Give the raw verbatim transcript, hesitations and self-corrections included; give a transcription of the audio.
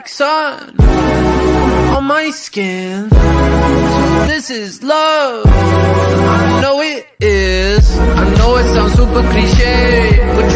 like sun on my skin. This is love, I know it is. I know it sounds super cliche, but